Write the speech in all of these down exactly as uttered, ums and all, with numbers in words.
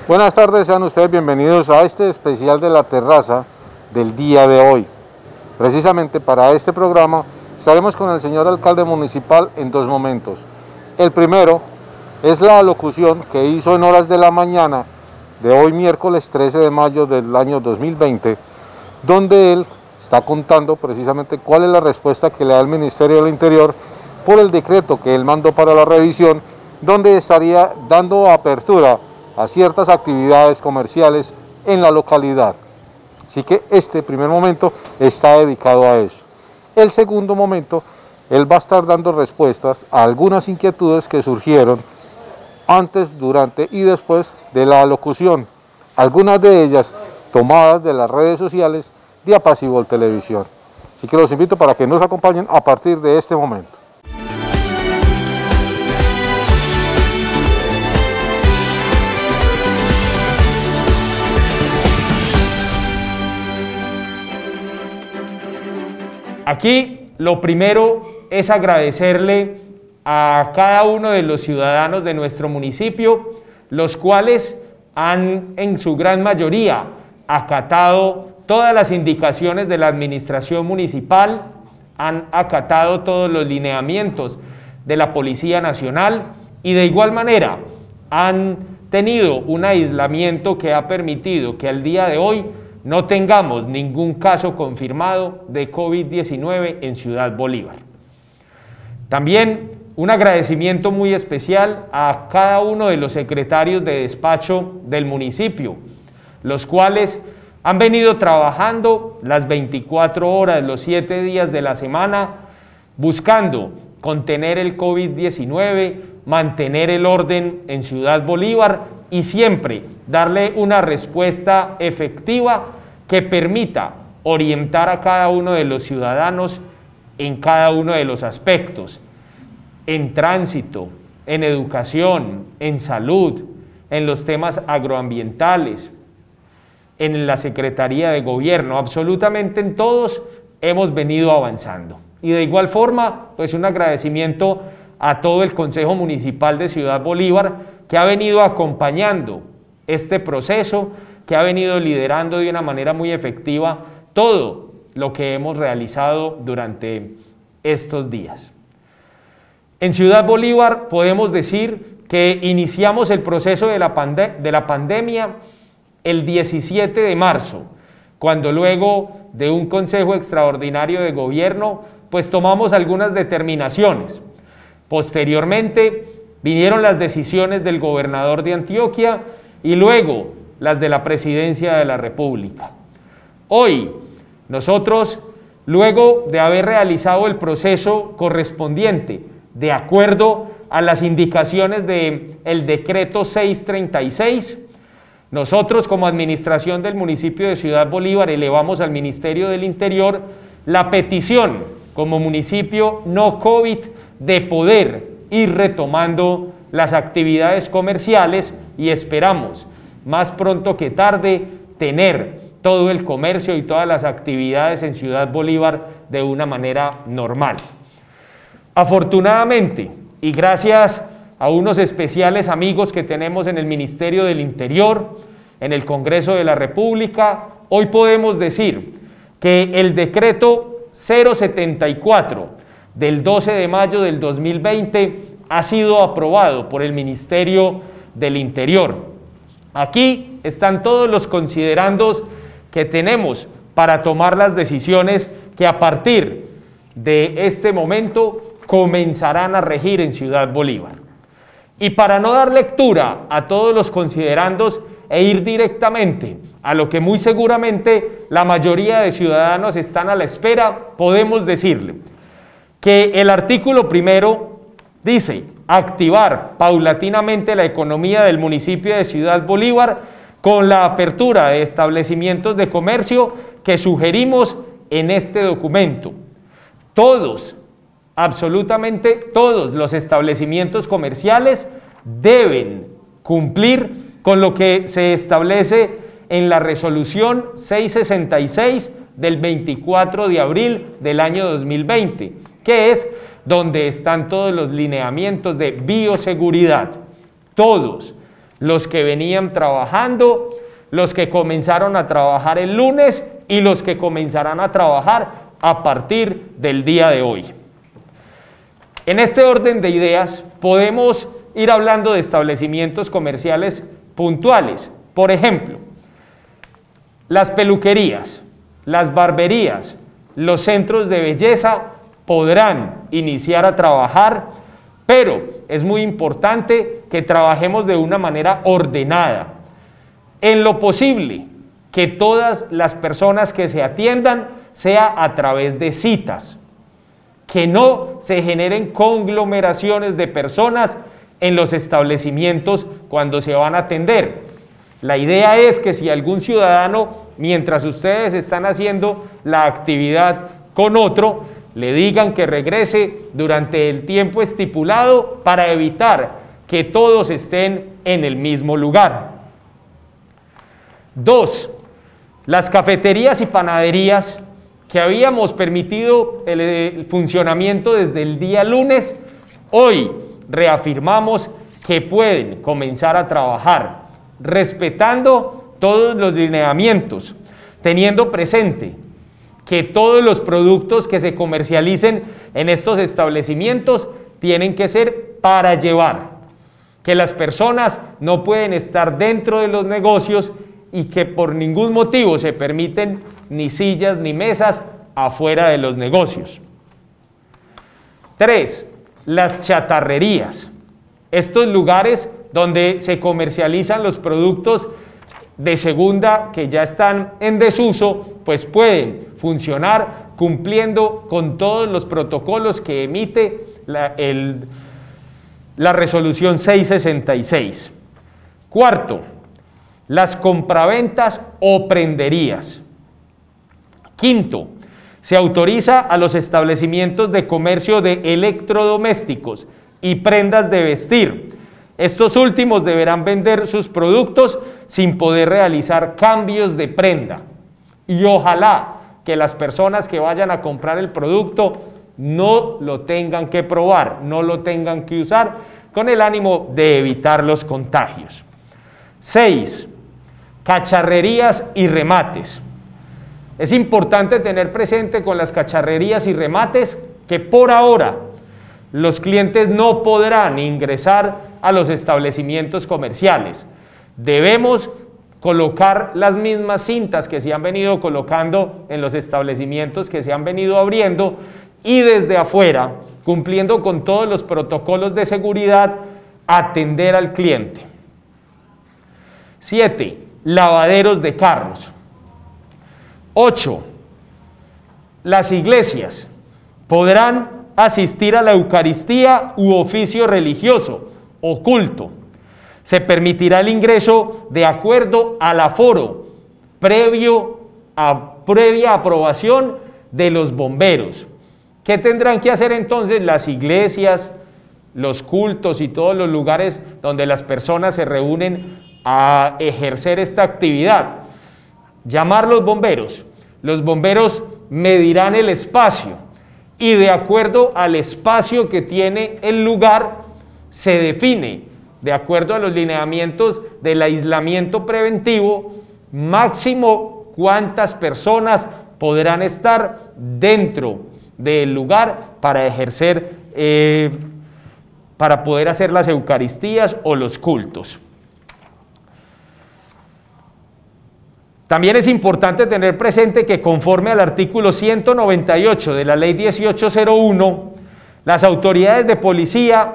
Buenas tardes, sean ustedes bienvenidos a este especial de la terraza del día de hoy. Precisamente para este programa estaremos con el señor alcalde municipal en dos momentos. El primero es la alocución que hizo en horas de la mañana de hoy miércoles trece de mayo del año dos mil veinte, donde él está contando precisamente cuál es la respuesta que le da el Ministerio del Interior por el decreto que él mandó para la revisión, donde estaría dando apertura a ciertas actividades comerciales en la localidad. Así que este primer momento está dedicado a eso. El segundo momento, él va a estar dando respuestas a algunas inquietudes que surgieron antes, durante y después de la alocución, algunas de ellas tomadas de las redes sociales de Apacible Televisión. Así que los invito para que nos acompañen a partir de este momento. Aquí lo primero es agradecerle a cada uno de los ciudadanos de nuestro municipio, los cuales han en su gran mayoría acatado todas las indicaciones de la administración municipal, han acatado todos los lineamientos de la Policía Nacional y de igual manera han tenido un aislamiento que ha permitido que al día de hoy no tengamos ningún caso confirmado de COVID diecinueve en Ciudad Bolívar. También un agradecimiento muy especial a cada uno de los secretarios de despacho del municipio, los cuales han venido trabajando las veinticuatro horas, los siete días de la semana, buscando contener el COVID diecinueve, mantener el orden en Ciudad Bolívar y siempre darle una respuesta efectiva que permita orientar a cada uno de los ciudadanos en cada uno de los aspectos, en tránsito, en educación, en salud, en los temas agroambientales, en la Secretaría de Gobierno, absolutamente en todos hemos venido avanzando. Y de igual forma, pues un agradecimiento a todo el Consejo Municipal de Ciudad Bolívar que ha venido acompañando este proceso, que ha venido liderando de una manera muy efectiva todo lo que hemos realizado durante estos días. En Ciudad Bolívar podemos decir que iniciamos el proceso de la, pande- de la pandemia el diecisiete de marzo, cuando luego de un Consejo Extraordinario de Gobierno, pues tomamos algunas determinaciones. Posteriormente vinieron las decisiones del gobernador de Antioquia y luego las de la Presidencia de la República. Hoy, nosotros, luego de haber realizado el proceso correspondiente, de acuerdo a las indicaciones del decreto seiscientos treinta y seis, nosotros como administración del municipio de Ciudad Bolívar elevamos al Ministerio del Interior la petición como municipio no COVID de poder ir retomando las actividades comerciales y esperamos más pronto que tarde tener todo el comercio y todas las actividades en Ciudad Bolívar de una manera normal. Afortunadamente, y gracias a unos especiales amigos que tenemos en el Ministerio del Interior, en el Congreso de la República, hoy podemos decir que el decreto cero setenta y cuatro del doce de mayo del dos mil veinte ha sido aprobado por el Ministerio del Interior. Aquí están todos los considerandos que tenemos para tomar las decisiones que a partir de este momento comenzarán a regir en Ciudad Bolívar. Y para no dar lectura a todos los considerandos e ir directamente a lo que muy seguramente la mayoría de ciudadanos están a la espera, podemos decirle que el artículo primero dice activar paulatinamente la economía del municipio de Ciudad Bolívar con la apertura de establecimientos de comercio que sugerimos en este documento. Todos, absolutamente todos los establecimientos comerciales deben cumplir con lo que se establece en la resolución seiscientos sesenta y seis del veinticuatro de abril del año dos mil veinte, que es donde están todos los lineamientos de bioseguridad. Todos, los que venían trabajando, los que comenzaron a trabajar el lunes y los que comenzarán a trabajar a partir del día de hoy. En este orden de ideas podemos ir hablando de establecimientos comerciales puntuales. Por ejemplo, las peluquerías, las barberías, los centros de belleza podrán iniciar a trabajar, pero es muy importante que trabajemos de una manera ordenada. En lo posible, que todas las personas que se atiendan sea a través de citas, que no se generen conglomeraciones de personas en los establecimientos cuando se van a atender. La idea es que si algún ciudadano, mientras ustedes están haciendo la actividad con otro, le digan que regrese durante el tiempo estipulado para evitar que todos estén en el mismo lugar. Dos, las cafeterías y panaderías que habíamos permitido el, el funcionamiento desde el día lunes, hoy reafirmamos que pueden comenzar a trabajar respetando todos los lineamientos, teniendo presente que todos los productos que se comercialicen en estos establecimientos tienen que ser para llevar, que las personas no pueden estar dentro de los negocios y que por ningún motivo se permiten ni sillas ni mesas afuera de los negocios. Tres, las chatarrerías. Estos lugares donde se comercializan los productos de segunda que ya están en desuso, pues pueden funcionar cumpliendo con todos los protocolos que emite la, el, la resolución seiscientos sesenta y seis. Cuarto, las compraventas o prenderías. Quinto, se autoriza a los establecimientos de comercio de electrodomésticos y prendas de vestir. Estos últimos deberán vender sus productos sin poder realizar cambios de prenda. Y ojalá que las personas que vayan a comprar el producto no lo tengan que probar, no lo tengan que usar, con el ánimo de evitar los contagios. Seis, cacharrerías y remates. Es importante tener presente con las cacharrerías y remates que por ahora los clientes no podrán ingresar a los establecimientos comerciales. Debemos colocar las mismas cintas que se han venido colocando en los establecimientos que se han venido abriendo y desde afuera, cumpliendo con todos los protocolos de seguridad, atender al cliente. Siete, lavaderos de carros. Ocho, las iglesias podrán asistir a la Eucaristía u oficio religioso o culto. Se permitirá el ingreso de acuerdo al aforo previo a previa aprobación de los bomberos. ¿Qué tendrán que hacer entonces las iglesias, los cultos y todos los lugares donde las personas se reúnen a ejercer esta actividad? Llamar los bomberos. Los bomberos medirán el espacio y de acuerdo al espacio que tiene el lugar se define, de acuerdo a los lineamientos del aislamiento preventivo, máximo cuántas personas podrán estar dentro del lugar para ejercer, eh, para poder hacer las Eucaristías o los cultos. También es importante tener presente que conforme al artículo ciento noventa y ocho de la ley dieciocho cero uno, las autoridades de policía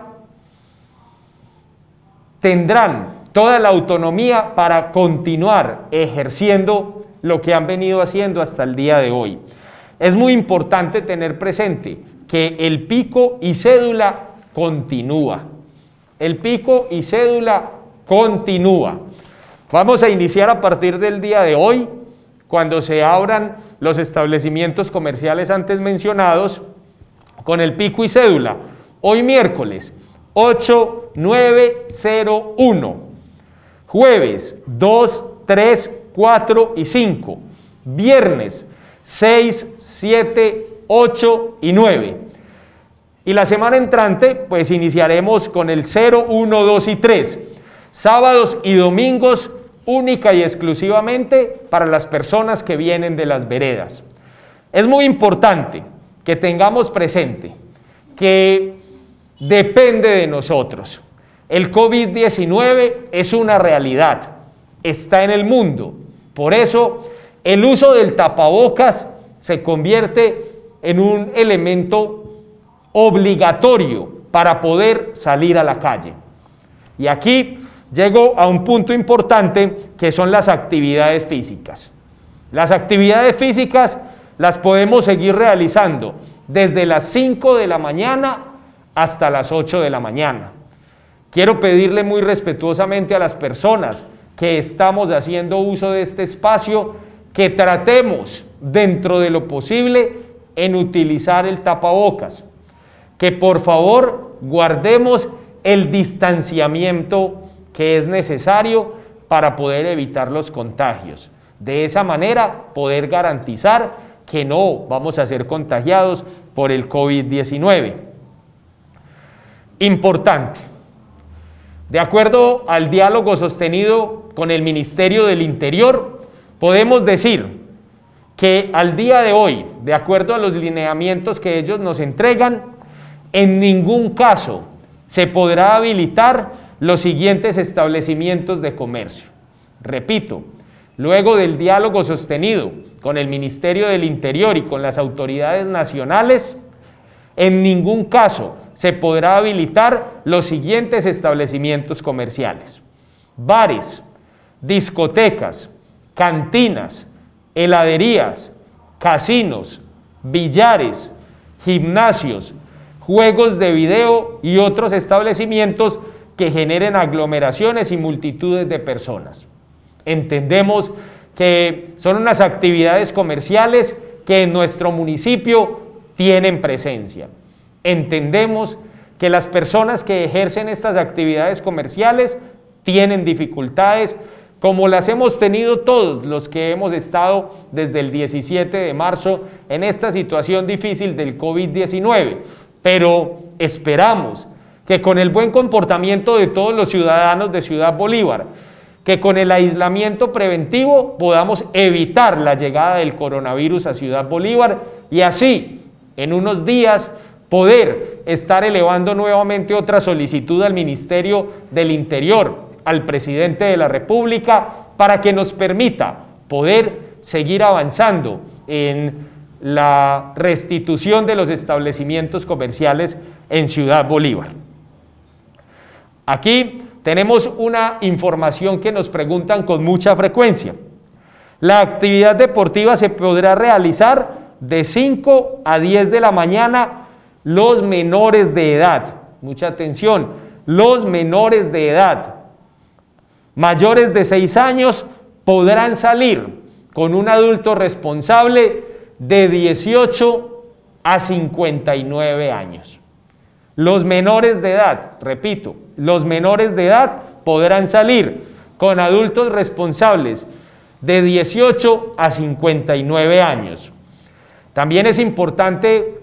tendrán toda la autonomía para continuar ejerciendo lo que han venido haciendo hasta el día de hoy. Es muy importante tener presente que el pico y cédula continúa. El pico y cédula continúa. Vamos a iniciar a partir del día de hoy, cuando se abran los establecimientos comerciales antes mencionados, con el pico y cédula. Hoy miércoles ocho nueve cero uno, jueves dos, tres, cuatro y cinco, viernes seis, siete, ocho y nueve. Y la semana entrante, pues iniciaremos con el cero, uno, dos y tres. sábados y domingos única y exclusivamente para las personas que vienen de las veredas. Es muy importante que tengamos presente que depende de nosotros. El COVID diecinueve es una realidad, está en el mundo. Por eso, el uso del tapabocas se convierte en un elemento obligatorio para poder salir a la calle. Y aquí llego a un punto importante que son las actividades físicas. Las actividades físicas las podemos seguir realizando desde las cinco de la mañana hasta las ocho de la mañana. Quiero pedirle muy respetuosamente a las personas que estamos haciendo uso de este espacio que tratemos dentro de lo posible en utilizar el tapabocas, que por favor guardemos el distanciamiento que es necesario para poder evitar los contagios. De esa manera poder garantizar que no vamos a ser contagiados por el COVID diecinueve. Importante. De acuerdo al diálogo sostenido con el Ministerio del Interior, podemos decir que al día de hoy, de acuerdo a los lineamientos que ellos nos entregan, en ningún caso se podrá habilitar los siguientes establecimientos de comercio. Repito, luego del diálogo sostenido con el Ministerio del Interior y con las autoridades nacionales, en ningún caso se podrá habilitar los siguientes establecimientos comerciales: bares, discotecas, cantinas, heladerías, casinos, billares, gimnasios, juegos de video y otros establecimientos que generen aglomeraciones y multitudes de personas. Entendemos que son unas actividades comerciales que en nuestro municipio tienen presencia. Entendemos que las personas que ejercen estas actividades comerciales tienen dificultades, como las hemos tenido todos los que hemos estado desde el diecisiete de marzo en esta situación difícil del COVID diecinueve, pero esperamos que con el buen comportamiento de todos los ciudadanos de Ciudad Bolívar, que con el aislamiento preventivo podamos evitar la llegada del coronavirus a Ciudad Bolívar y así, en unos días, poder estar elevando nuevamente otra solicitud al Ministerio del Interior, al Presidente de la República, para que nos permita poder seguir avanzando en la restitución de los establecimientos comerciales en Ciudad Bolívar. Aquí tenemos una información que nos preguntan con mucha frecuencia. La actividad deportiva se podrá realizar de cinco a diez de la mañana los menores de edad. Mucha atención, los menores de edad. Mayores de seis años podrán salir con un adulto responsable de dieciocho a cincuenta y nueve años. Los menores de edad, repito, los menores de edad podrán salir con adultos responsables de dieciocho a cincuenta y nueve años. También es importante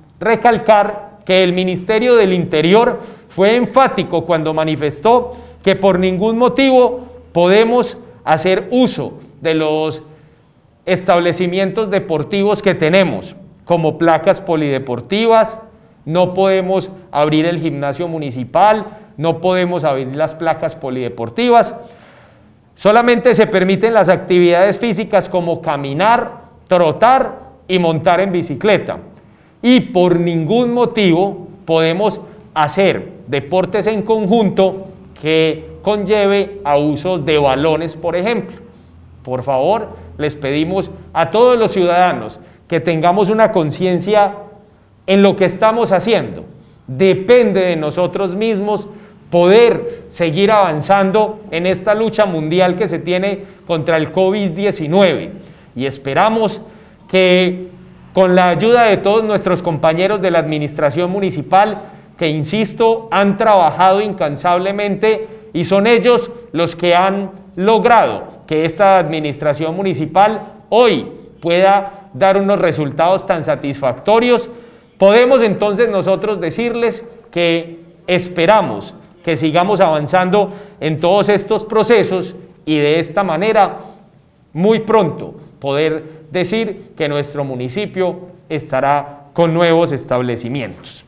recalcar que el Ministerio del Interior fue enfático cuando manifestó que por ningún motivo podemos hacer uso de los establecimientos deportivos que tenemos, como placas polideportivas. No podemos abrir el gimnasio municipal, no podemos abrir las placas polideportivas. Solamente se permiten las actividades físicas como caminar, trotar y montar en bicicleta. Y por ningún motivo podemos hacer deportes en conjunto que conlleve a usos de balones, por ejemplo. Por favor, les pedimos a todos los ciudadanos que tengamos una conciencia en lo que estamos haciendo. Depende de nosotros mismos poder seguir avanzando en esta lucha mundial que se tiene contra el COVID diecinueve. Y esperamos que con la ayuda de todos nuestros compañeros de la administración municipal, que insisto, han trabajado incansablemente y son ellos los que han logrado que esta administración municipal hoy pueda dar unos resultados tan satisfactorios. Podemos entonces nosotros decirles que esperamos que sigamos avanzando en todos estos procesos y de esta manera, muy pronto, poder decir que nuestro municipio estará con nuevos establecimientos.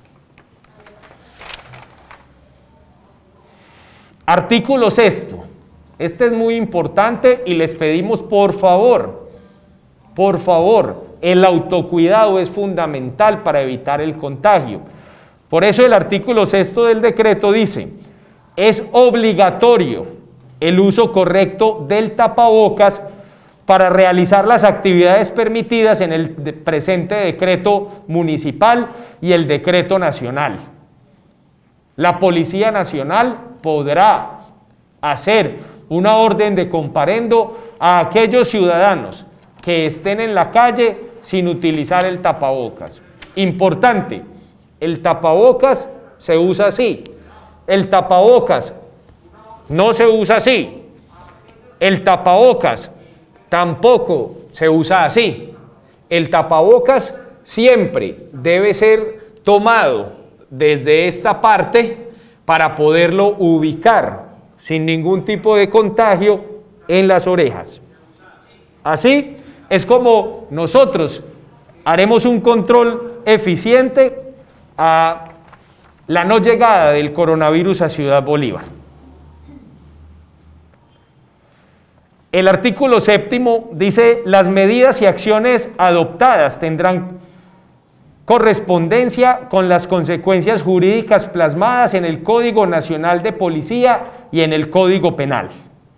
Artículo sexto. Este es muy importante y les pedimos por favor, por favor, el autocuidado es fundamental para evitar el contagio. Por eso el artículo sexto del decreto dice: es obligatorio el uso correcto del tapabocas para realizar las actividades permitidas en el presente decreto municipal y el decreto nacional. La Policía Nacional podrá hacer una orden de comparendo a aquellos ciudadanos que estén en la calle sin utilizar el tapabocas. Importante, el tapabocas se usa así, el tapabocas no se usa así, el tapabocas tampoco se usa así. El tapabocas siempre debe ser tomado desde esta parte para poderlo ubicar sin ningún tipo de contagio en las orejas. Así es como nosotros haremos un control eficiente a la no llegada del coronavirus a Ciudad Bolívar. El artículo séptimo dice: las medidas y acciones adoptadas tendrán correspondencia con las consecuencias jurídicas plasmadas en el Código Nacional de Policía y en el Código Penal.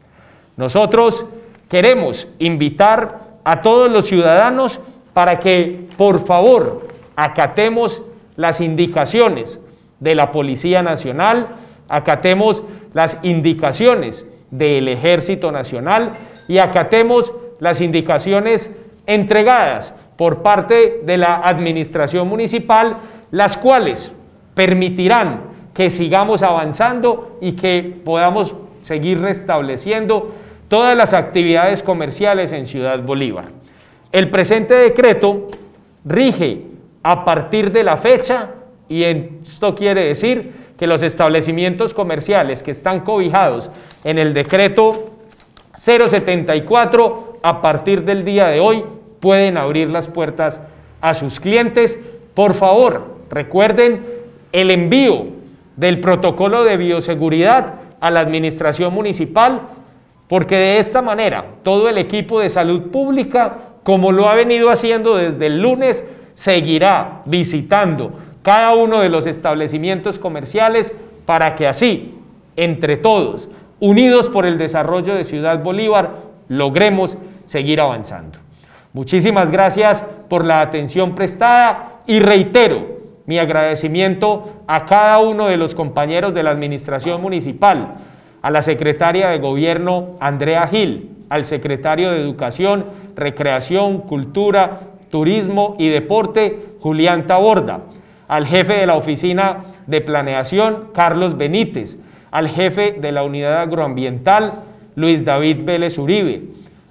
Nosotros queremos invitar a todos los ciudadanos para que, por favor, acatemos las indicaciones de la Policía Nacional, acatemos las indicaciones del Ejército Nacional y acatemos las indicaciones entregadas por parte de la administración municipal, las cuales permitirán que sigamos avanzando y que podamos seguir restableciendo todas las actividades comerciales en Ciudad Bolívar. El presente decreto rige a partir de la fecha, y esto quiere decir que los establecimientos comerciales que están cobijados en el decreto cero setenta y cuatro, a partir del día de hoy, pueden abrir las puertas a sus clientes. Por favor, recuerden el envío del protocolo de bioseguridad a la administración municipal, porque de esta manera todo el equipo de salud pública, como lo ha venido haciendo desde el lunes, seguirá visitando cada uno de los establecimientos comerciales para que así, entre todos, unidos por el desarrollo de Ciudad Bolívar, logremos seguir avanzando. Muchísimas gracias por la atención prestada y reitero mi agradecimiento a cada uno de los compañeros de la administración municipal, a la secretaria de Gobierno Andrea Gil, al secretario de Educación, Recreación, Cultura, Turismo y Deporte Julián Taborda, al jefe de la Oficina de Planeación Carlos Benítez, al jefe de la Unidad Agroambiental Luis David Vélez Uribe,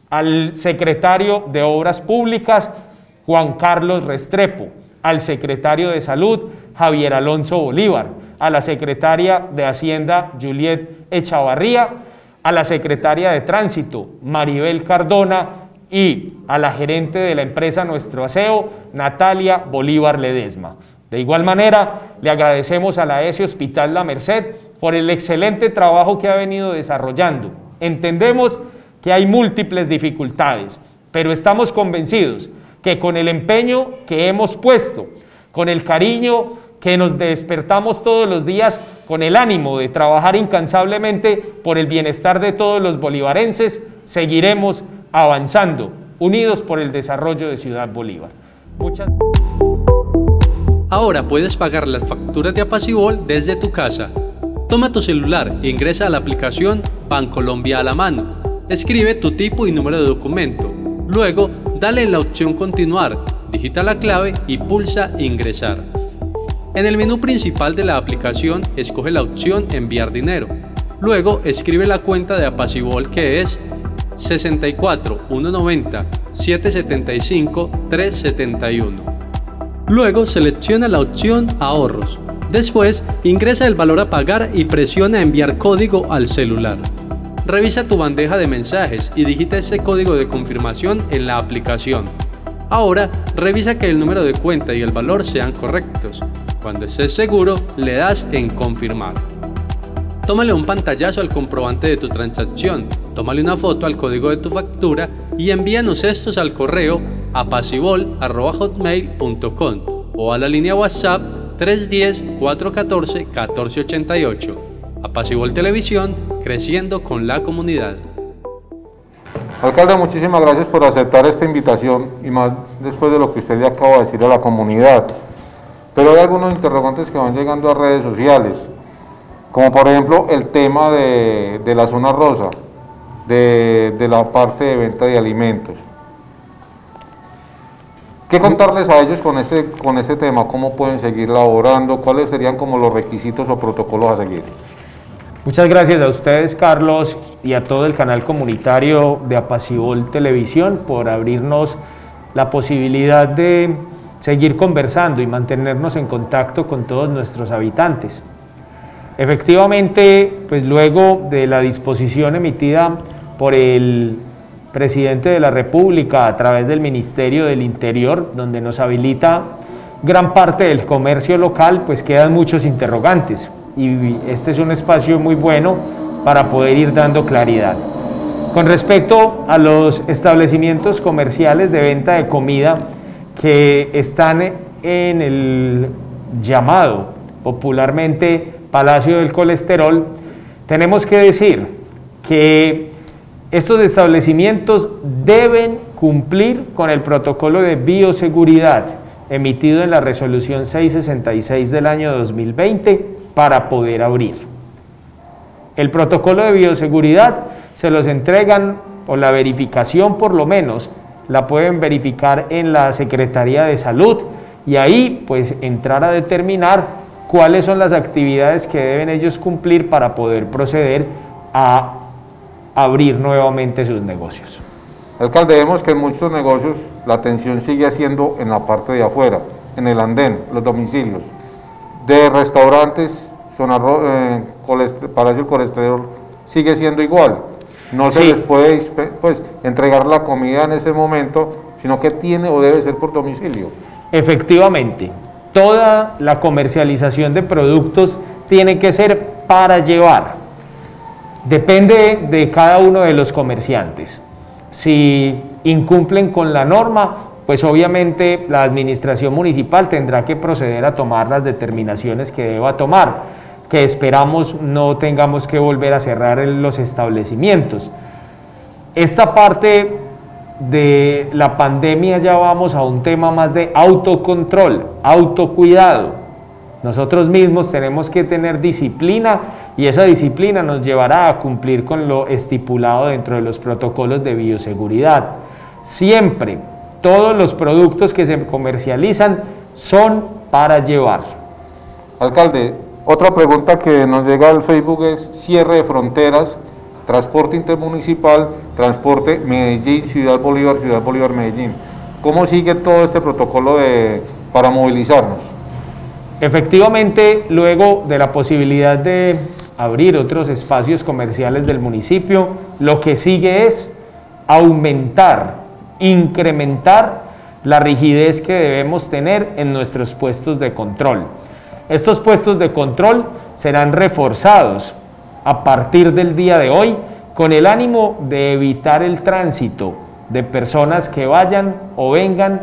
al secretario de Obras Públicas Juan Carlos Restrepo, al secretario de Salud Javier Alonso Bolívar, a la secretaria de Hacienda Juliet Echavarría, a la secretaria de Tránsito Maribel Cardona y a la gerente de la empresa Nuestro Aseo Natalia Bolívar Ledesma. De igual manera, le agradecemos a la E S E Hospital La Merced por el excelente trabajo que ha venido desarrollando. Entendemos que hay múltiples dificultades, pero estamos convencidos que con el empeño que hemos puesto, con el cariño que nos despertamos todos los días, con el ánimo de trabajar incansablemente por el bienestar de todos los bolivarenses, seguiremos avanzando, unidos por el desarrollo de Ciudad Bolívar. Muchas Ahora puedes pagar las facturas de Apacibol desde tu casa. Toma tu celular e ingresa a la aplicación Bancolombia a la mano. Escribe tu tipo y número de documento. Luego, dale en la opción Continuar, digita la clave y pulsa Ingresar. En el menú principal de la aplicación, escoge la opción Enviar dinero. Luego, escribe la cuenta de Apacibol, que es sesenta y cuatro, ciento noventa, setecientos setenta y cinco, trescientos setenta y uno. Luego, selecciona la opción Ahorros. Después, ingresa el valor a pagar y presiona enviar código al celular. Revisa tu bandeja de mensajes y digita ese código de confirmación en la aplicación. Ahora, revisa que el número de cuenta y el valor sean correctos. Cuando estés seguro, le das en confirmar. Tómale un pantallazo al comprobante de tu transacción, tómale una foto al código de tu factura y envíanos estos al correo apacibol arroba hotmail punto com o a la línea WhatsApp tres uno cero, cuatro uno cuatro, uno cuatro ocho ocho. Apacibol Televisión, creciendo con la comunidad. Alcalde, muchísimas gracias por aceptar esta invitación y más después de lo que usted le acaba de decir a la comunidad. Pero hay algunos interrogantes que van llegando a redes sociales, como por ejemplo el tema de, de la zona rosa, de, de la parte de venta de alimentos. ¿Qué contarles a ellos con este, con este tema? ¿Cómo pueden seguir laborando? ¿Cuáles serían como los requisitos o protocolos a seguir? Muchas gracias a ustedes, Carlos, y a todo el canal comunitario de Apacibol Televisión por abrirnos la posibilidad de seguir conversando y mantenernos en contacto con todos nuestros habitantes. Efectivamente, pues luego de la disposición emitida por el presidente de la República a través del Ministerio del Interior, donde nos habilita gran parte del comercio local, pues quedan muchos interrogantes y este es un espacio muy bueno para poder ir dando claridad. Con respecto a los establecimientos comerciales de venta de comida que están en el llamado popularmente Palacio del Colesterol, tenemos que decir que estos establecimientos deben cumplir con el protocolo de bioseguridad emitido en la resolución seiscientos sesenta y seis del año dos mil veinte para poder abrir. El protocolo de bioseguridad se los entregan, o la verificación por lo menos, la pueden verificar en la Secretaría de Salud y ahí pues entrar a determinar cuáles son las actividades que deben ellos cumplir para poder proceder a abrir nuevamente sus negocios. Alcalde, vemos que en muchos negocios la atención sigue siendo en la parte de afuera, en el andén, los domicilios. De restaurantes, zona eh, Palacio del Colesterol sigue siendo igual. No se sí. les puede pues, entregar la comida en ese momento, sino que tiene o debe ser por domicilio. Efectivamente, toda la comercialización de productos tiene que ser para llevar. Depende de cada uno de los comerciantes. Si incumplen con la norma, pues obviamente la administración municipal tendrá que proceder a tomar las determinaciones que deba tomar, que esperamos no tengamos que volver a cerrar los establecimientos. Esta parte de la pandemia ya vamos a un tema más de autocontrol, autocuidado. Nosotros mismos tenemos que tener disciplina y esa disciplina nos llevará a cumplir con lo estipulado dentro de los protocolos de bioseguridad. Siempre, todos los productos que se comercializan son para llevar. Alcalde, otra pregunta que nos llega al Facebook es cierre de fronteras, transporte intermunicipal, transporte Medellín, Ciudad Bolívar, Ciudad Bolívar, Medellín. ¿Cómo sigue todo este protocolo de, para movilizarnos? Efectivamente, luego de la posibilidad de abrir otros espacios comerciales del municipio, lo que sigue es aumentar, incrementar la rigidez que debemos tener en nuestros puestos de control. Estos puestos de control serán reforzados a partir del día de hoy con el ánimo de evitar el tránsito de personas que vayan o vengan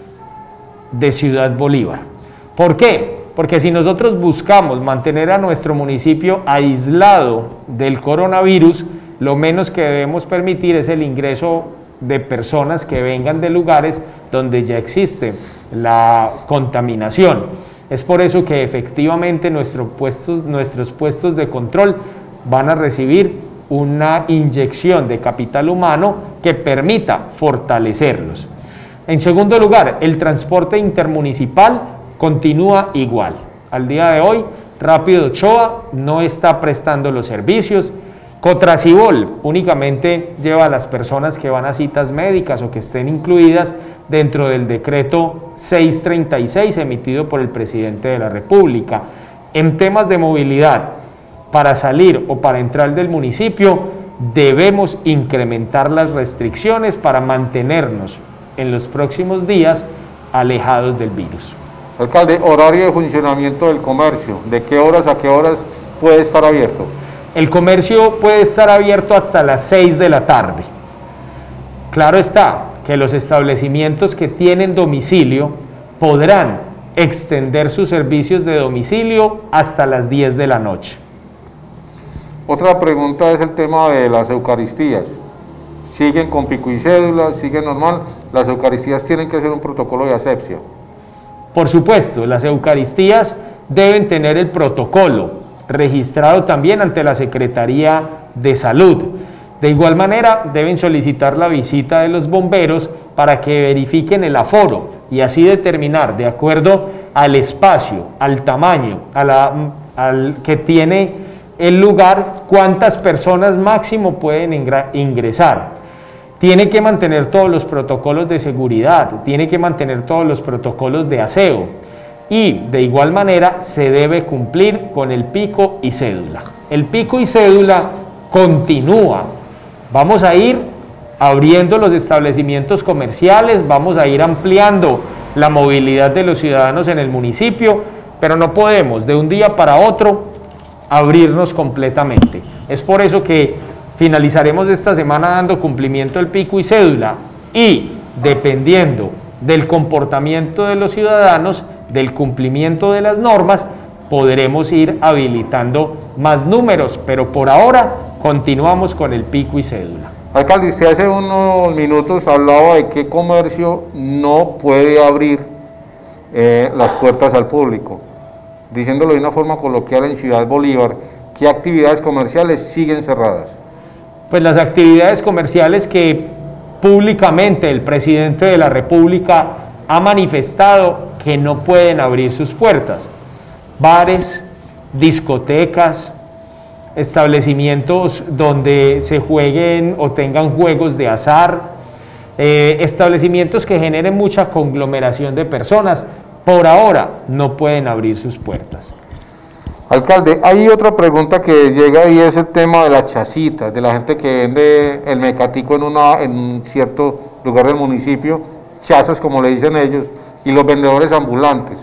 de Ciudad Bolívar. ¿Por qué? Porque si nosotros buscamos mantener a nuestro municipio aislado del coronavirus, lo menos que debemos permitir es el ingreso de personas que vengan de lugares donde ya existe la contaminación. Es por eso que efectivamente nuestros puestos, nuestros puestos de control van a recibir una inyección de capital humano que permita fortalecerlos. En segundo lugar, el transporte intermunicipal continúa igual. Al día de hoy, Rápido Ochoa no está prestando los servicios. Cotracibol únicamente lleva a las personas que van a citas médicas o que estén incluidas dentro del decreto seiscientos treinta y seis emitido por el presidente de la República. En temas de movilidad, para salir o para entrar del municipio, debemos incrementar las restricciones para mantenernos en los próximos días alejados del virus. Alcalde, horario de funcionamiento del comercio, ¿de qué horas a qué horas puede estar abierto? El comercio puede estar abierto hasta las seis de la tarde. Claro está que los establecimientos que tienen domicilio podrán extender sus servicios de domicilio hasta las diez de la noche. Otra pregunta es el tema de las eucaristías. ¿Siguen con pico y cédula? ¿Siguen normal? Las eucaristías tienen que ser un protocolo de asepsia. Por supuesto, las eucaristías deben tener el protocolo registrado también ante la Secretaría de Salud. De igual manera, deben solicitar la visita de los bomberos para que verifiquen el aforo y así determinar, de acuerdo al espacio, al tamaño, a la, al que tiene el lugar, cuántas personas máximo pueden ingresar. Tiene que mantener todos los protocolos de seguridad, tiene que mantener todos los protocolos de aseo y de igual manera se debe cumplir con el pico y cédula. El pico y cédula continúa. Vamos a ir abriendo los establecimientos comerciales, vamos a ir ampliando la movilidad de los ciudadanos en el municipio, pero no podemos de un día para otro abrirnos completamente. Es por eso que finalizaremos esta semana dando cumplimiento al pico y cédula y dependiendo del comportamiento de los ciudadanos, del cumplimiento de las normas, podremos ir habilitando más números, pero por ahora continuamos con el pico y cédula. Alcalde, usted hace unos minutos hablaba de qué comercio no puede abrir eh, las puertas al público. Diciéndolo de una forma coloquial en Ciudad Bolívar, ¿qué actividades comerciales siguen cerradas? Pues las actividades comerciales que públicamente el presidente de la República ha manifestado que no pueden abrir sus puertas. Bares, discotecas, establecimientos donde se jueguen o tengan juegos de azar, eh, establecimientos que generen mucha conglomeración de personas, por ahora no pueden abrir sus puertas. Alcalde, hay otra pregunta que llega y es el tema de las chacitas, de la gente que vende el mecatico en, una, en un cierto lugar del municipio, chazas como le dicen ellos, y los vendedores ambulantes.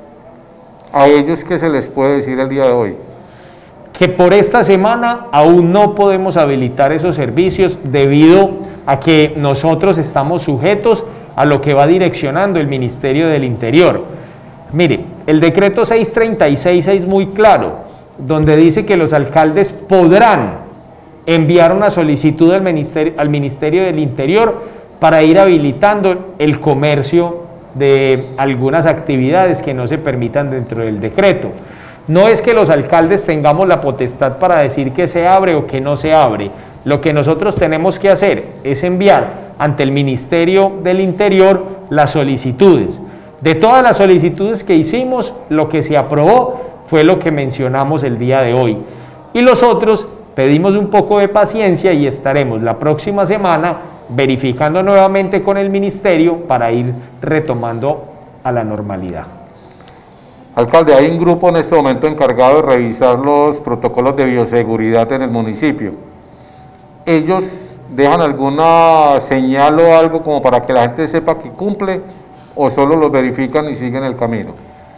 ¿A ellos qué se les puede decir el día de hoy? Que por esta semana aún no podemos habilitar esos servicios debido a que nosotros estamos sujetos a lo que va direccionando el Ministerio del Interior. Mire, el decreto seiscientos treinta y seis es muy claro, donde dice que los alcaldes podrán enviar una solicitud al Ministerio, al Ministerio del Interior para ir habilitando el comercio de algunas actividades que no se permitan dentro del decreto. No es que los alcaldes tengamos la potestad para decir que se abre o que no se abre. Lo que nosotros tenemos que hacer es enviar ante el Ministerio del Interior las solicitudes. De todas las solicitudes que hicimos, lo que se aprobó fue lo que mencionamos el día de hoy. Y los otros pedimos un poco de paciencia y estaremos la próxima semana verificando nuevamente con el Ministerio para ir retomando a la normalidad. Alcalde, hay un grupo en este momento encargado de revisar los protocolos de bioseguridad en el municipio. ¿Ellos dejan alguna señal o algo como para que la gente sepa que cumple o solo los verifican y siguen el camino?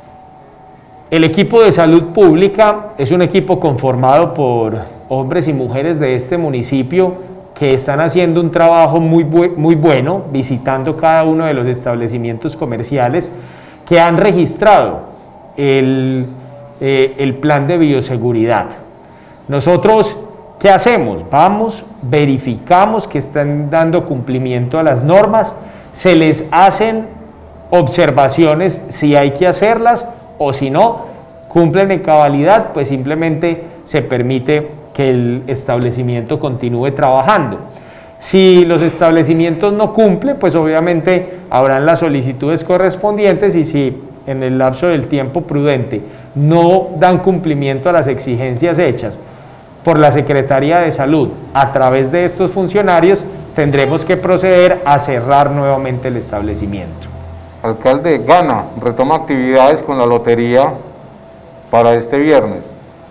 El equipo de salud pública es un equipo conformado por hombres y mujeres de este municipio que están haciendo un trabajo muy, bu muy bueno, visitando cada uno de los establecimientos comerciales que han registrado el, eh, el plan de bioseguridad. Nosotros, ¿qué hacemos? Vamos, verificamos que están dando cumplimiento a las normas, se les hacen observaciones si hay que hacerlas o si no, cumplen en cabalidad, pues simplemente se permite que el establecimiento continúe trabajando. Si los establecimientos no cumplen, pues obviamente habrán las solicitudes correspondientes y si en el lapso del tiempo prudente no dan cumplimiento a las exigencias hechas por la Secretaría de Salud a través de estos funcionarios, tendremos que proceder a cerrar nuevamente el establecimiento. Alcalde, Gana retoma actividades con la lotería para este viernes.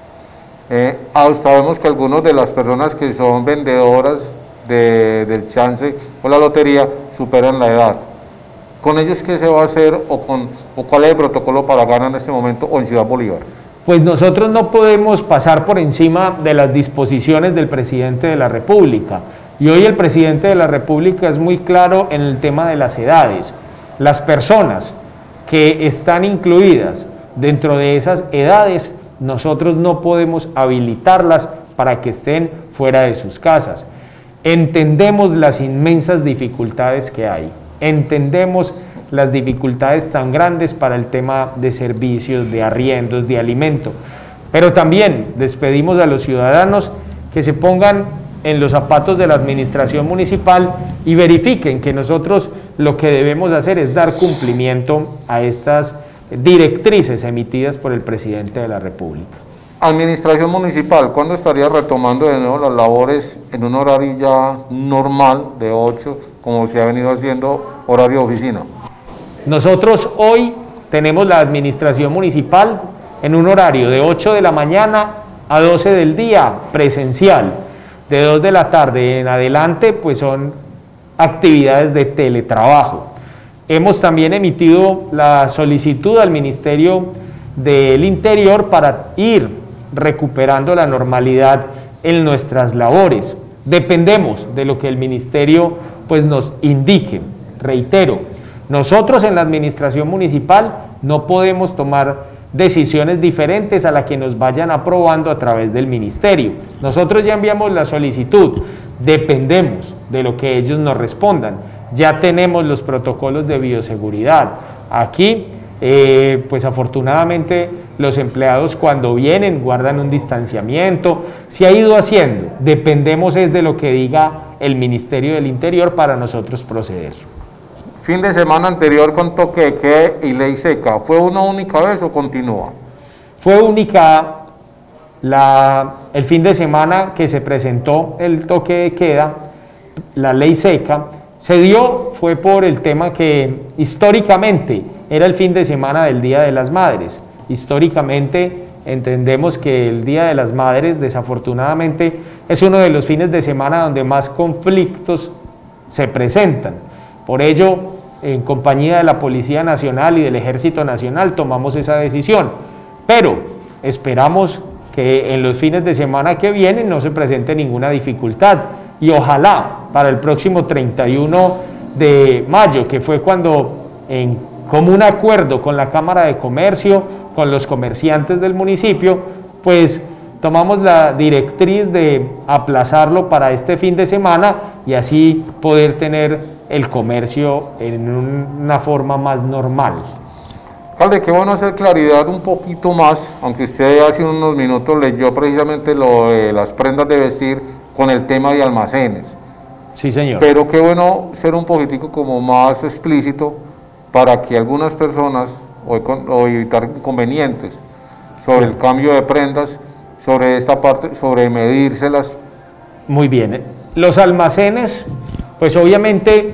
Eh, sabemos que algunas de las personas que son vendedoras de, del chance o la lotería superan la edad. ¿Con ellos qué se va a hacer o, con, o cuál es el protocolo para ganar en este momento o en Ciudad Bolívar? Pues nosotros no podemos pasar por encima de las disposiciones del presidente de la República. Y hoy el presidente de la República es muy claro en el tema de las edades. Las personas que están incluidas dentro de esas edades, nosotros no podemos habilitarlas para que estén fuera de sus casas. Entendemos las inmensas dificultades que hay, entendemos las dificultades tan grandes para el tema de servicios, de arriendos, de alimento, pero también les pedimos a los ciudadanos que se pongan en los zapatos de la administración municipal y verifiquen que nosotros lo que debemos hacer es dar cumplimiento a estas directrices emitidas por el presidente de la República. Administración municipal, ¿cuándo estaría retomando de nuevo las labores en un horario ya normal de ocho, como se ha venido haciendo, horario de oficina? Nosotros hoy tenemos la administración municipal en un horario de ocho de la mañana a doce del día, presencial. De dos de la tarde en adelante, pues son actividades de teletrabajo. Hemos también emitido la solicitud al Ministerio del Interior para ir recuperando la normalidad en nuestras labores. Dependemos de lo que el Ministerio pues, nos indique. Reitero, nosotros en la administración municipal no podemos tomar decisiones diferentes a las que nos vayan aprobando a través del Ministerio. Nosotros ya enviamos la solicitud, dependemos de lo que ellos nos respondan. Ya tenemos los protocolos de bioseguridad. Aquí, eh, pues afortunadamente, los empleados cuando vienen guardan un distanciamiento, se ha ido haciendo, dependemos es de lo que diga el Ministerio del Interior para nosotros proceder. Fin de semana anterior con toque de queda y ley seca, ¿fue una única vez o continúa? Fue única la, el fin de semana que se presentó el toque de queda, la ley seca. Se dio, fue por el tema que históricamente era el fin de semana del Día de las Madres. Históricamente entendemos que el Día de las Madres desafortunadamente es uno de los fines de semana donde más conflictos se presentan. Por ello, en compañía de la Policía Nacional y del Ejército Nacional tomamos esa decisión, pero esperamos que en los fines de semana que vienen no se presente ninguna dificultad y ojalá para el próximo treinta y uno de mayo, que fue cuando en común acuerdo con la Cámara de Comercio, con los comerciantes del municipio, pues tomamos la directriz de aplazarlo para este fin de semana y así poder tener el comercio en una forma más normal. Alcalde, qué bueno hacer claridad un poquito más, aunque usted hace unos minutos leyó precisamente lo de las prendas de vestir con el tema de almacenes. Sí, señor. Pero qué bueno ser un poquitico como más explícito para que algunas personas, o, o evitar inconvenientes sobre el cambio de prendas, sobre esta parte, sobre medírselas. Muy bien. Los almacenes, pues obviamente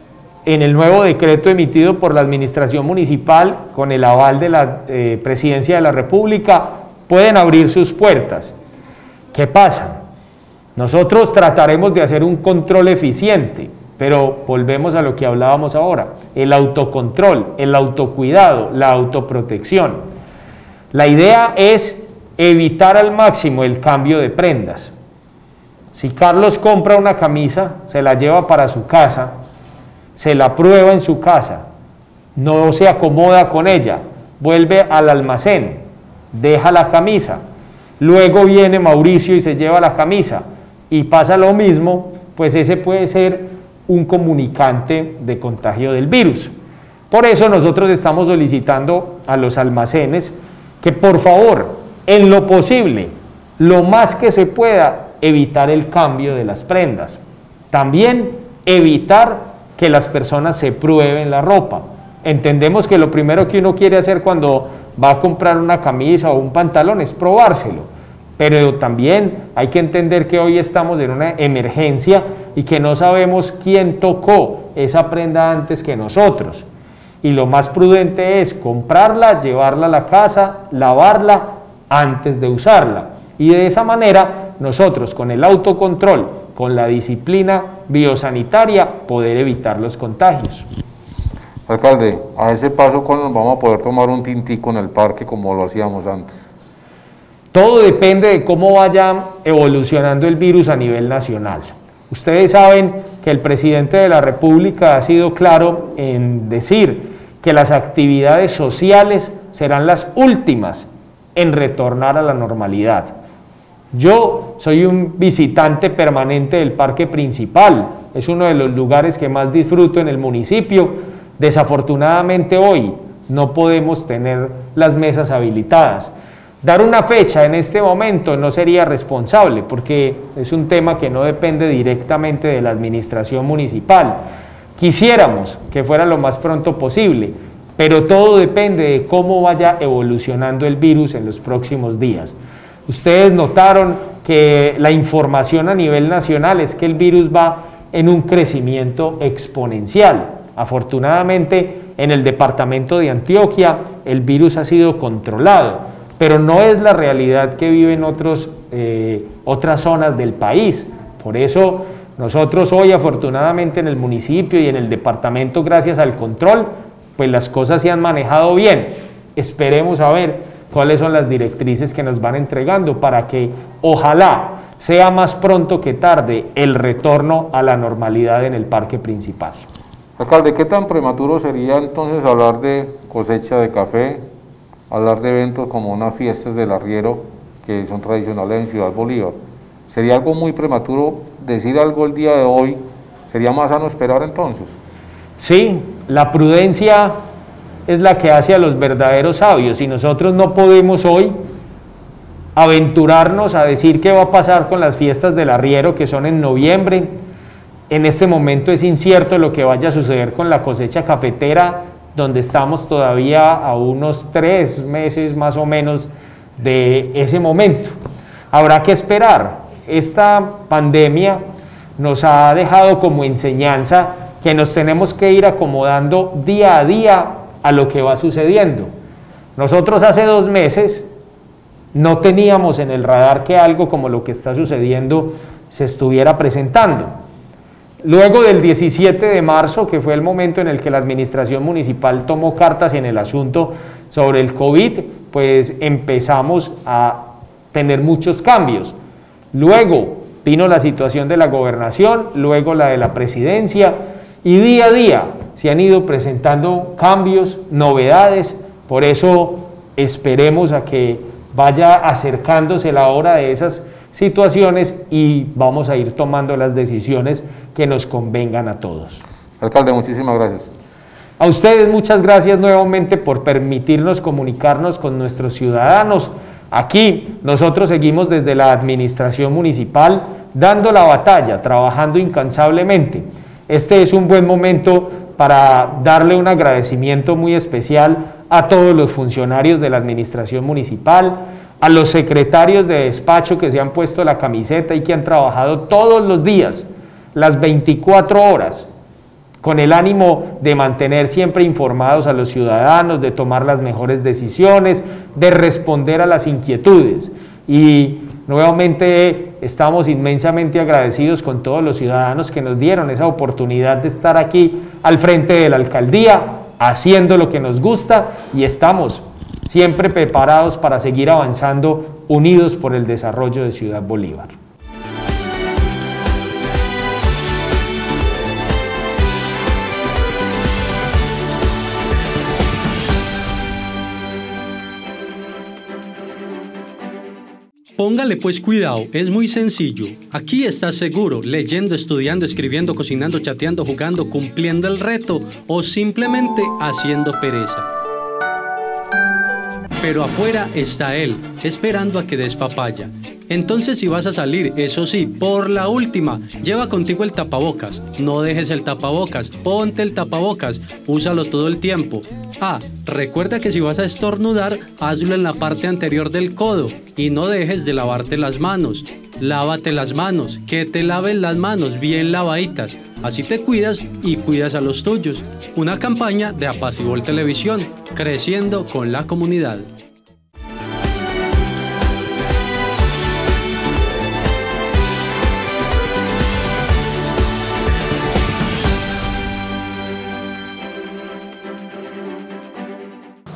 en el nuevo decreto emitido por la Administración Municipal con el aval de la eh, Presidencia de la República, pueden abrir sus puertas. ¿Qué pasa? Nosotros trataremos de hacer un control eficiente, pero volvemos a lo que hablábamos ahora, el autocontrol, el autocuidado, la autoprotección. La idea es evitar al máximo el cambio de prendas. Si Carlos compra una camisa, se la lleva para su casa, se la prueba en su casa, no se acomoda con ella, vuelve al almacén, deja la camisa, luego viene Mauricio y se lleva la camisa y pasa lo mismo, pues ese puede ser un comunicante de contagio del virus. Por eso nosotros estamos solicitando a los almacenes que por favor, en lo posible, lo más que se pueda, evitar el cambio de las prendas. También evitar que las personas se prueben la ropa. Entendemos que lo primero que uno quiere hacer cuando va a comprar una camisa o un pantalón es probárselo, pero también hay que entender que hoy estamos en una emergencia y que no sabemos quién tocó esa prenda antes que nosotros. Y lo más prudente es comprarla, llevarla a la casa, lavarla antes de usarla. Y de esa manera nosotros con el autocontrol, con la disciplina biosanitaria, poder evitar los contagios. Alcalde, a ese paso, ¿cuándo nos vamos a poder tomar un tintico en el parque como lo hacíamos antes? Todo depende de cómo vaya evolucionando el virus a nivel nacional. Ustedes saben que el presidente de la República ha sido claro en decir que las actividades sociales serán las últimas en retornar a la normalidad. Yo soy un visitante permanente del parque principal, es uno de los lugares que más disfruto en el municipio. Desafortunadamente hoy no podemos tener las mesas habilitadas. Dar una fecha en este momento no sería responsable porque es un tema que no depende directamente de la administración municipal. Quisiéramos que fuera lo más pronto posible, pero todo depende de cómo vaya evolucionando el virus en los próximos días. Ustedes notaron que la información a nivel nacional es que el virus va en un crecimiento exponencial. Afortunadamente, en el departamento de Antioquia el virus ha sido controlado, pero no es la realidad que viven otros, eh, otras zonas del país. Por eso nosotros hoy, afortunadamente, en el municipio y en el departamento, gracias al control, pues las cosas se han manejado bien. Esperemos a ver cuáles son las directrices que nos van entregando para que ojalá sea más pronto que tarde el retorno a la normalidad en el parque principal. Alcalde, ¿qué tan prematuro sería entonces hablar de cosecha de café, hablar de eventos como unas fiestas del arriero que son tradicionales en Ciudad Bolívar? ¿Sería algo muy prematuro decir algo el día de hoy? ¿Sería más sano esperar entonces? Sí, la prudencia es la que hace a los verdaderos sabios y nosotros no podemos hoy aventurarnos a decir qué va a pasar con las fiestas del arriero que son en noviembre. En este momento es incierto lo que vaya a suceder con la cosecha cafetera, donde estamos todavía a unos tres meses más o menos de ese momento. Habrá que esperar. Esta pandemia nos ha dejado como enseñanza que nos tenemos que ir acomodando día a día a lo que va sucediendo. Nosotros hace dos meses no teníamos en el radar que algo como lo que está sucediendo se estuviera presentando. Luego del diecisiete de marzo, que fue el momento en el que la administración municipal tomó cartas en el asunto sobre el COVID, pues empezamos a tener muchos cambios. Luego vino la situación de la gobernación, luego la de la presidencia, y día a día se han ido presentando cambios, novedades. Por eso esperemos a que vaya acercándose la hora de esas situaciones y vamos a ir tomando las decisiones que nos convengan a todos. Alcalde, muchísimas gracias. A ustedes muchas gracias nuevamente por permitirnos comunicarnos con nuestros ciudadanos. Aquí nosotros seguimos desde la administración municipal dando la batalla, trabajando incansablemente. Este es un buen momento para darle un agradecimiento muy especial a todos los funcionarios de la administración municipal, a los secretarios de despacho que se han puesto la camiseta y que han trabajado todos los días, las veinticuatro horas, con el ánimo de mantener siempre informados a los ciudadanos, de tomar las mejores decisiones, de responder a las inquietudes. Y nuevamente estamos inmensamente agradecidos con todos los ciudadanos que nos dieron esa oportunidad de estar aquí al frente de la alcaldía, haciendo lo que nos gusta, y estamos siempre preparados para seguir avanzando unidos por el desarrollo de Ciudad Bolívar. Póngale pues cuidado, es muy sencillo. Aquí estás seguro, leyendo, estudiando, escribiendo, cocinando, chateando, jugando, cumpliendo el reto o simplemente haciendo pereza. Pero afuera está él, esperando a que des papaya. Entonces si vas a salir, eso sí, por la última, lleva contigo el tapabocas. No dejes el tapabocas, ponte el tapabocas, úsalo todo el tiempo. Ah, recuerda que si vas a estornudar, hazlo en la parte anterior del codo y no dejes de lavarte las manos. Lávate las manos, que te laven las manos bien lavaditas. Así te cuidas y cuidas a los tuyos. Una campaña de Apacibol Televisión, creciendo con la comunidad.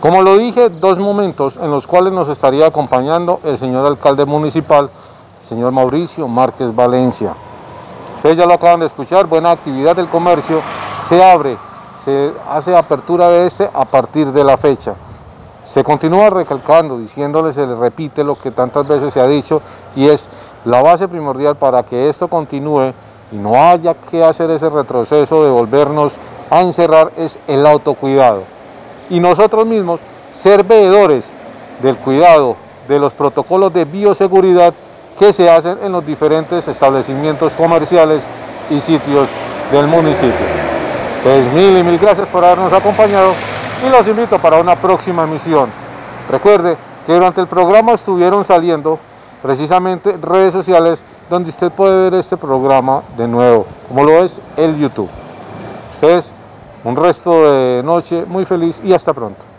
Como lo dije, dos momentos en los cuales nos estaría acompañando el señor alcalde municipal, el señor Mauricio Márquez Valencia. Ustedes ya lo acaban de escuchar, buena actividad del comercio, se abre, se hace apertura de este a partir de la fecha. Se continúa recalcando, diciéndole, se le repite lo que tantas veces se ha dicho, y es la base primordial para que esto continúe y no haya que hacer ese retroceso de volvernos a encerrar, es el autocuidado. Y nosotros mismos ser veedores del cuidado de los protocolos de bioseguridad que se hacen en los diferentes establecimientos comerciales y sitios del municipio. Seis mil y mil gracias por habernos acompañado y los invito para una próxima emisión. Recuerde que durante el programa estuvieron saliendo precisamente redes sociales donde usted puede ver este programa de nuevo, como lo es el YouTube. Ustedes, un resto de noche muy feliz y hasta pronto.